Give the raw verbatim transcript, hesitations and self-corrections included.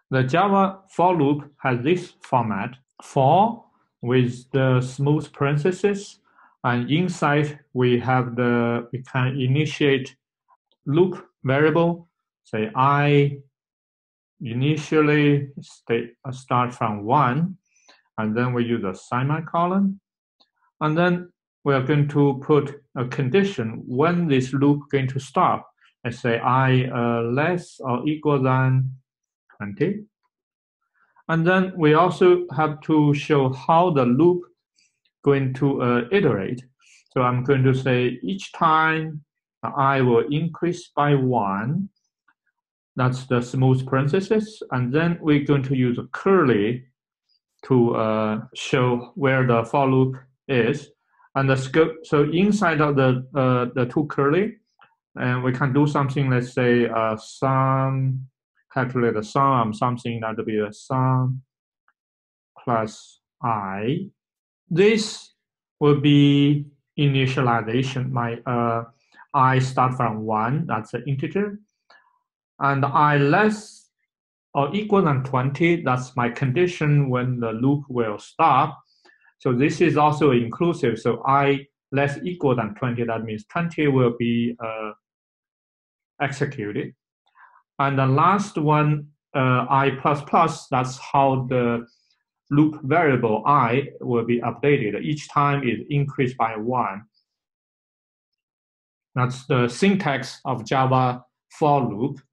The Java for loop has this format: for with the smooth parentheses, and inside we have the, we can initiate loop variable, say I initially state, uh, start from one, and then we use a semicolon, and then we are going to put a condition when this loop going to stop. I say I uh, less or equal than twenty. And then we also have to show how the loop going to uh, iterate. So I'm going to say each time I will increase by one. That's the smooth parenthesis. And then we're going to use a curly to uh, show where the for loop is. And the scope, so inside of the, uh, the two curly, and we can do something, let's say uh, sum, calculate the sum, something that will be a sum plus I. This will be initialization. My uh, I start from one, that's an integer. And I less or equal than twenty, that's my condition when the loop will stop. So this is also inclusive. So I less equal than twenty, that means twenty will be uh, executed. And the last one, uh, I plus plus, that's how the loop variable I will be updated. Each time is increased by one. That's the syntax of Java for loop.